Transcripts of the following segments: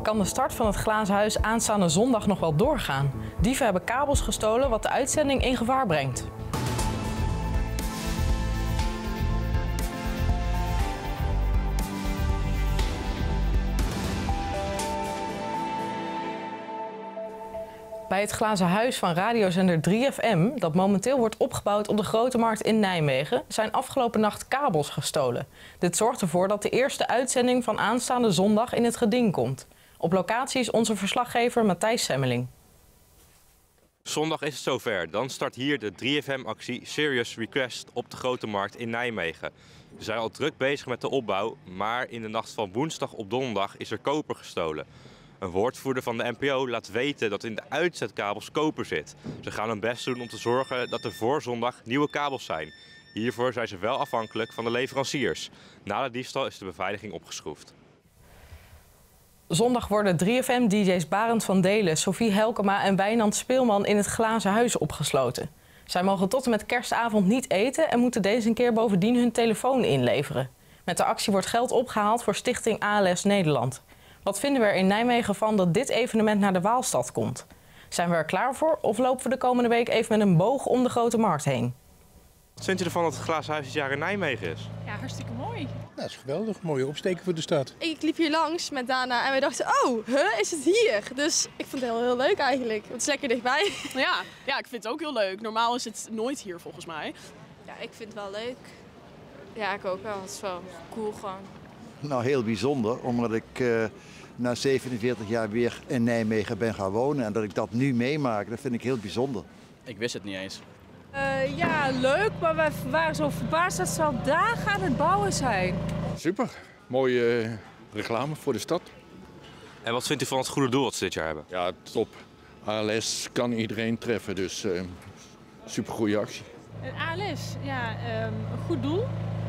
Kan de start van het Glazen Huis aanstaande zondag nog wel doorgaan? Dieven hebben kabels gestolen wat de uitzending in gevaar brengt. Bij het Glazen Huis van radiozender 3FM, dat momenteel wordt opgebouwd op de Grote Markt in Nijmegen, zijn afgelopen nacht kabels gestolen. Dit zorgt ervoor dat de eerste uitzending van aanstaande zondag in het geding komt. Op locatie is onze verslaggever Matthijs Semmeling. Zondag is het zover. Dan start hier de 3FM-actie Serious Request op de Grote Markt in Nijmegen. We zijn al druk bezig met de opbouw, maar in de nacht van woensdag op donderdag is er koper gestolen. Een woordvoerder van de NPO laat weten dat in de uitzetkabels koper zit. Ze gaan hun best doen om te zorgen dat er voor zondag nieuwe kabels zijn. Hiervoor zijn ze wel afhankelijk van de leveranciers. Na de diefstal is de beveiliging opgeschroefd. Zondag worden 3FM-dj's Barend van Delen, Sophie Helkema en Wijnand Speelman in het Glazen Huis opgesloten. Zij mogen tot en met kerstavond niet eten en moeten deze keer bovendien hun telefoon inleveren. Met de actie wordt geld opgehaald voor stichting ALS Nederland. Wat vinden we er in Nijmegen van dat dit evenement naar de Waalstad komt? Zijn we er klaar voor of lopen we de komende week even met een boog om de Grote Markt heen? Wat vindt u ervan dat het Glazen Huis dit jaar in Nijmegen is? Ja, hartstikke mooi. Dat is geweldig. Mooie opsteken voor de stad. Ik liep hier langs met Dana en wij dachten, oh, is het hier? Dus ik vond het heel leuk eigenlijk. Het is lekker dichtbij. Ja, ik vind het ook heel leuk. Normaal is het nooit hier volgens mij. Ja, ik vind het wel leuk. Ja, ik ook wel. Het is wel cool gewoon. Nou, heel bijzonder, omdat ik na 47 jaar weer in Nijmegen ben gaan wonen. En dat ik dat nu meemaak, dat vind ik heel bijzonder. Ik wist het niet eens. Ja, leuk, maar we waren zo verbaasd dat ze al dagen aan het bouwen zijn. Super. Mooie reclame voor de stad. En wat vindt u van het goede doel wat ze dit jaar hebben? Ja, top. ALS kan iedereen treffen, dus super goede actie. ALS, ja, een goed doel.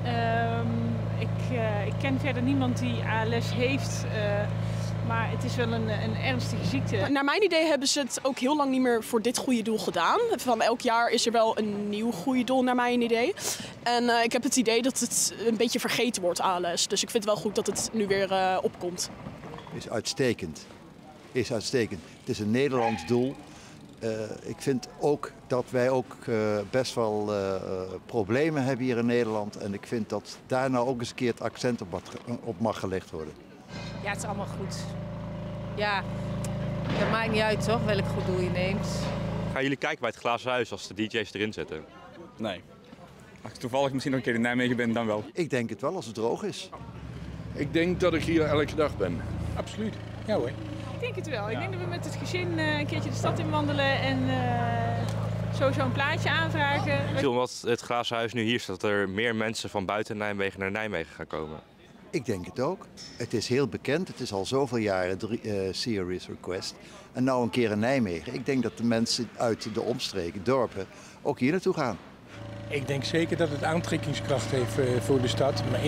Ik ken verder niemand die ALS heeft, maar het is wel een ernstige ziekte. Naar mijn idee hebben ze het ook heel lang niet meer voor dit goede doel gedaan. Van elk jaar is er wel een nieuw goede doel naar mijn idee. En ik heb het idee dat het een beetje vergeten wordt, ALS. Dus ik vind het wel goed dat het nu weer opkomt. Is uitstekend. Is uitstekend. Het is een Nederlands doel. Ik vind ook dat wij ook best wel problemen hebben hier in Nederland. En ik vind dat daar nou ook eens een keer het accent op mag gelegd worden. Ja, het is allemaal goed. Ja, dat maakt niet uit toch, welk goed doel je neemt. Gaan jullie kijken bij het Glazen Huis als de DJ's erin zitten? Nee. Als ik toevallig misschien nog een keer in Nijmegen ben, dan wel. Ik denk het wel als het droog is. Ik denk dat ik hier elke dag ben. Absoluut. Ja hoor. Ik denk het wel. Ik denk dat we met het gezin een keertje de stad in wandelen en sowieso een plaatje aanvragen. Omdat het Glazen Huis nu hier staat, dat er meer mensen van buiten Nijmegen naar Nijmegen gaan komen. Ik denk het ook. Het is heel bekend. Het is al zoveel jaren Serious Request. En nou een keer in Nijmegen. Ik denk dat de mensen uit de omstreken, dorpen, ook hier naartoe gaan. Ik denk zeker dat het aantrekkingskracht heeft voor de stad. Maar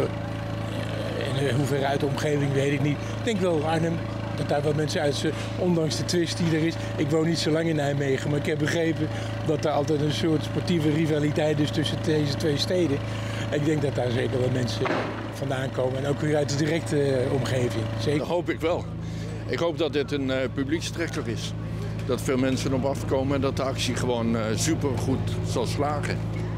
in hoeverre uit de omgeving weet ik niet. Ik denk wel Arnhem. Dat daar wel mensen uit zijn, ondanks de twist die er is. Ik woon niet zo lang in Nijmegen, maar ik heb begrepen dat er altijd een soort sportieve rivaliteit is tussen deze twee steden. Ik denk dat daar zeker wel mensen vandaan komen en ook weer uit de directe omgeving. Zeker. Dat hoop ik wel. Ik hoop dat dit een publiekstrekker is. Dat veel mensen op afkomen en dat de actie gewoon supergoed zal slagen.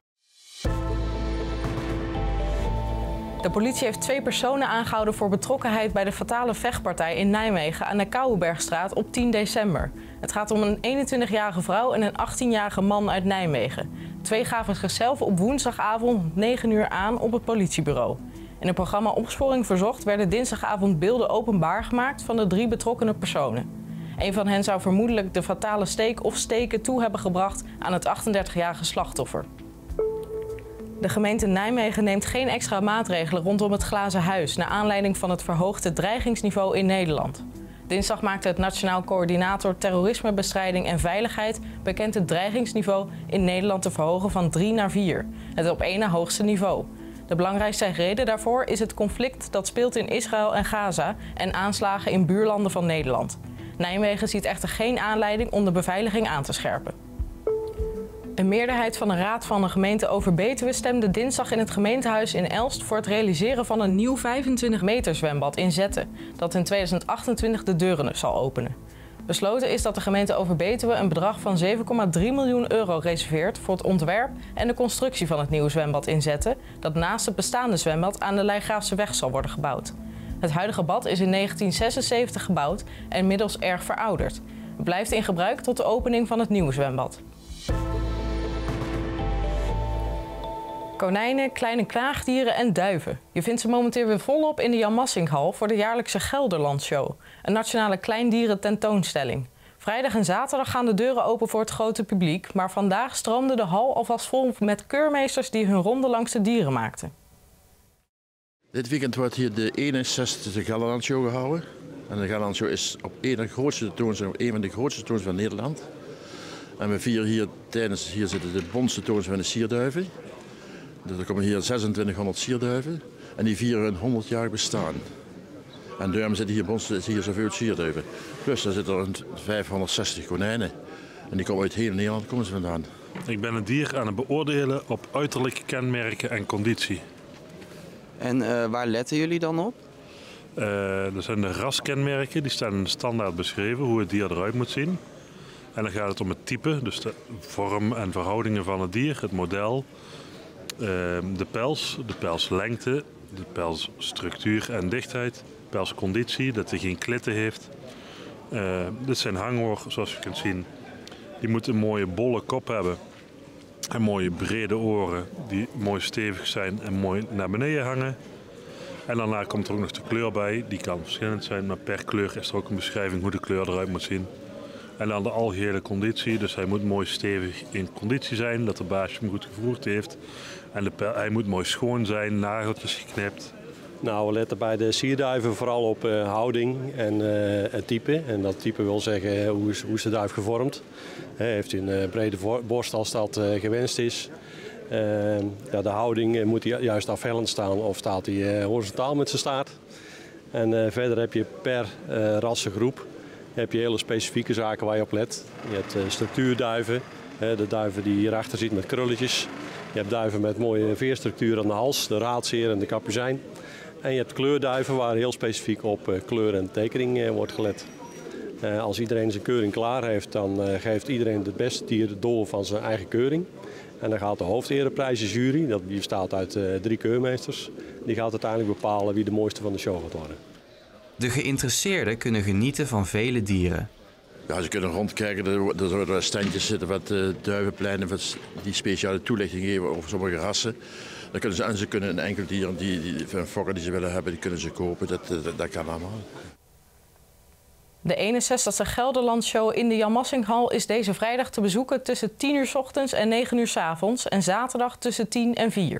De politie heeft 2 personen aangehouden voor betrokkenheid bij de fatale vechtpartij in Nijmegen aan de Kouwenbergstraat op 10 december. Het gaat om een 21-jarige vrouw en een 18-jarige man uit Nijmegen. De 2 gaven zichzelf op woensdagavond om 9 uur aan op het politiebureau. In het programma Opsporing Verzocht werden dinsdagavond beelden openbaar gemaakt van de 3 betrokkenen personen. Een van hen zou vermoedelijk de fatale steek of steken toe hebben gebracht aan het 38-jarige slachtoffer. De gemeente Nijmegen neemt geen extra maatregelen rondom het Glazen Huis naar aanleiding van het verhoogde dreigingsniveau in Nederland. Dinsdag maakte het Nationaal Coördinator Terrorismebestrijding en Veiligheid bekend het dreigingsniveau in Nederland te verhogen van 3 naar 4, het op 1 na hoogste niveau. De belangrijkste reden daarvoor is het conflict dat speelt in Israël en Gaza en aanslagen in buurlanden van Nederland. Nijmegen ziet echter geen aanleiding om de beveiliging aan te scherpen. Een meerderheid van de raad van de gemeente Overbetuwe stemde dinsdag in het gemeentehuis in Elst voor het realiseren van een nieuw 25 meter zwembad in Zetten, dat in 2028 de deuren zal openen. Besloten is dat de gemeente Overbetuwe een bedrag van €7,3 miljoen reserveert voor het ontwerp en de constructie van het nieuwe zwembad in Zetten, dat naast het bestaande zwembad aan de Leijgraafseweg zal worden gebouwd. Het huidige bad is in 1976 gebouwd en inmiddels erg verouderd. Het blijft in gebruik tot de opening van het nieuwe zwembad. Konijnen, kleine knaagdieren en duiven. Je vindt ze momenteel weer volop in de Jan Massinghal voor de jaarlijkse Gelderlandshow, een nationale kleindieren tentoonstelling. Vrijdag en zaterdag gaan de deuren open voor het grote publiek, maar vandaag stroomde de hal alvast vol met keurmeesters die hun ronde langs de dieren maakten. Dit weekend wordt hier de 61e Gelderlandshow gehouden. En de Gelderlandshow is op een van de grootste tentoonstellingen van Nederland. En we vieren hier zitten de bondstentoonstelling van de sierduiven. Dus er komen hier 2600 sierduiven en die vieren hun 100-jarig bestaan. En daarom zitten hier zoveel sierduiven. Plus er zitten er 560 konijnen. En die komen uit heel Nederland vandaan. Ik ben een dier aan het beoordelen op uiterlijke kenmerken en conditie. En waar letten jullie dan op? Dat zijn de raskenmerken, die staan in de standaard beschreven, hoe het dier eruit moet zien. En dan gaat het om het type, dus de vorm en verhoudingen van het dier, het model. De pelslengte, de pelsstructuur en dichtheid, pelsconditie, dat hij geen klitten heeft. Dit zijn hangoor, zoals je kunt zien. Die moet een mooie bolle kop hebben en mooie brede oren die mooi stevig zijn en mooi naar beneden hangen. En daarna komt er ook nog de kleur bij, die kan verschillend zijn, maar per kleur is er ook een beschrijving hoe de kleur eruit moet zien. En dan de algehele conditie, dus hij moet mooi stevig in conditie zijn, dat de baasje hem goed gevoerd heeft. En hij moet mooi schoon zijn, nageltjes geknipt. Nou, we letten bij de sierduiven vooral op houding en het type. En dat type wil zeggen hoe is de duif gevormd. Heeft hij een brede borst als dat gewenst is. De houding moet hij juist afhellend staan of staat hij horizontaal met zijn staart. En verder heb je per rassengroep heb je hele specifieke zaken waar je op let. Je hebt structuurduiven, de duiven die hierachter zitten met krulletjes. Je hebt duiven met mooie veerstructuur aan de hals, de raadzeer en de kapuzijn. En je hebt kleurduiven waar heel specifiek op kleur en tekening wordt gelet. Als iedereen zijn keuring klaar heeft, dan geeft iedereen het beste dier door van zijn eigen keuring. En dan gaat de hoofderenprijzenjury, dat bestaat uit 3 keurmeesters, die gaat uiteindelijk bepalen wie de mooiste van de show gaat worden. De geïnteresseerden kunnen genieten van vele dieren. Ja, ze kunnen rondkijken, er zullen standjes zitten wat duivenpleinen die speciale toelichting geven over sommige rassen. Ze kunnen een enkel dier, een fokker die ze willen hebben, die kunnen ze kopen. Dat kan allemaal. De 61e Gelderlandshow in de Jan Massinghal is deze vrijdag te bezoeken tussen 10 uur 's ochtends en 9 uur 's avonds en zaterdag tussen 10 en 4.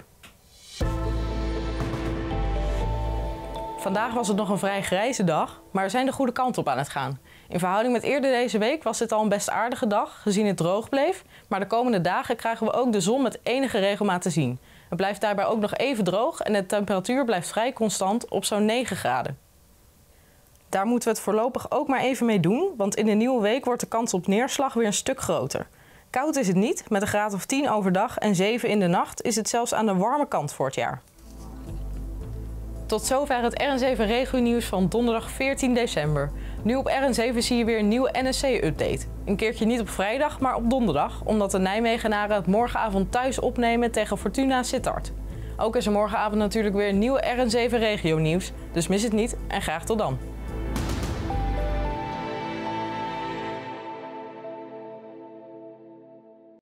Vandaag was het nog een vrij grijze dag, maar we zijn de goede kant op aan het gaan. In verhouding met eerder deze week was dit al een best aardige dag, gezien het droog bleef. Maar de komende dagen krijgen we ook de zon met enige regelmaat te zien. Het blijft daarbij ook nog even droog en de temperatuur blijft vrij constant op zo'n 9 graden. Daar moeten we het voorlopig ook maar even mee doen, want in de nieuwe week wordt de kans op neerslag weer een stuk groter. Koud is het niet, met een graad of 10 overdag en 7 in de nacht is het zelfs aan de warme kant voor het jaar. Tot zover het RN7 Regio-nieuws van donderdag 14 december. Nu op RN7 zie je weer een nieuwe NSC-update. Een keertje niet op vrijdag, maar op donderdag, omdat de Nijmegenaren het morgenavond thuis opnemen tegen Fortuna Sittard. Ook is er morgenavond natuurlijk weer een nieuwe RN7 Regio-nieuws, dus mis het niet en graag tot dan.